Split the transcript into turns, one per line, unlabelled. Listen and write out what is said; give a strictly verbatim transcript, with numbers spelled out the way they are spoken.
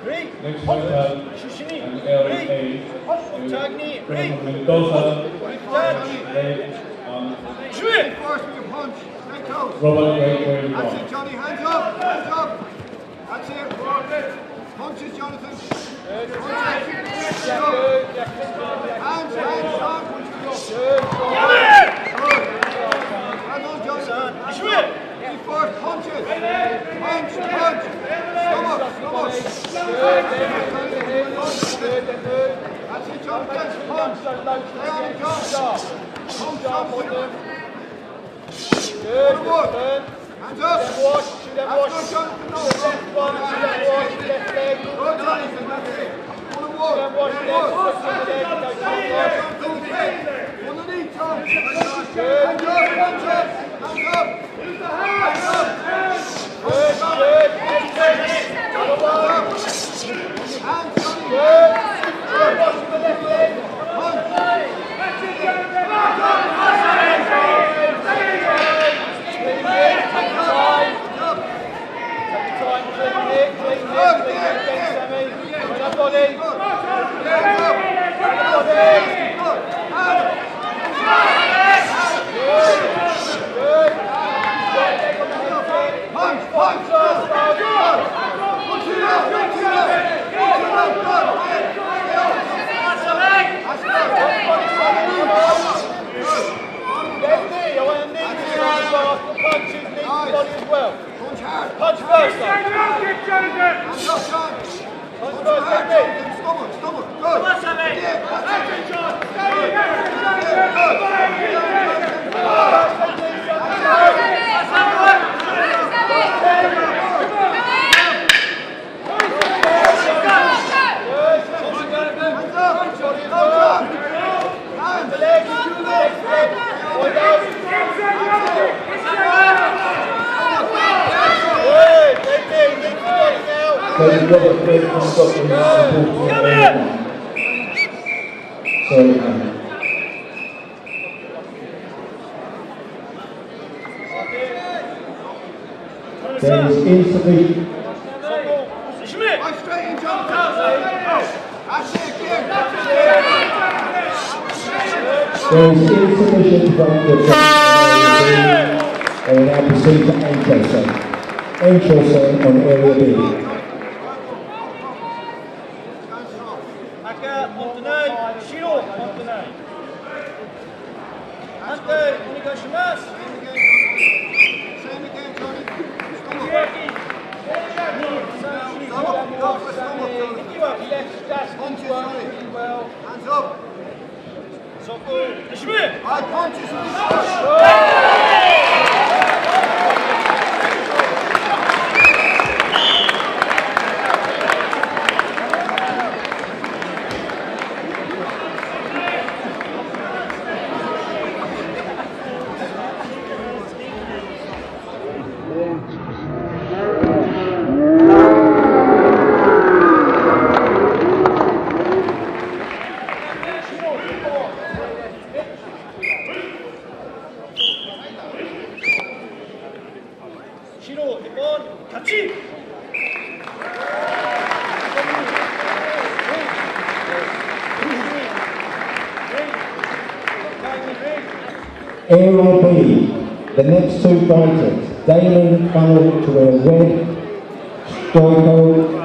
Next fighter, and L A, Mendoza, red, um, Robert, red, red,
That's it, Johnny, hands up, hands up. That's it. Punches, Jonathan. Punches. Hands, hands, hands. Good. Hand on, Jonathan. He first punches. Punch, punch. Stomach, stomach. That's it, Jonathan. Punch. Stay on him, John. Punch, Jonathan. Good, good. Hands up! Shoot them watch, shoot them watch. Left one, shoot them watch, left leg. Good, Jonathan, that's it. One and one. Shoot them watch, left, push on the leg, go front watch. One and each, John. Good. Hands up, hands up, hands up. Use the hands. Hands up. Good, good. Hands up. Hands, Johnny. Good. Good. Watch the left leg. Punch. That's it, Jonathan. Hands up. Punch first, Punch first, technique. Stomach, stomach, good. Come on, Sami. Yeah, that's it, John. Stay in there.
So you've got to play from Scotland now. Sorry, man. There is instantly.
Right straight in, John. That's it, again.
There is insufficient from the They will now proceed to Ancho, sir. Ancho, sir, on area B.
Shiro, Ante, onegaishimasu. Same again, Johnny. Stomach. Go for stomach, Johnny. Punches, Johnny. Hands up. Right, punches. Shiro, hip on, catch it!
Area B, the next two fighters, Damon Funnel to wear red, Stoico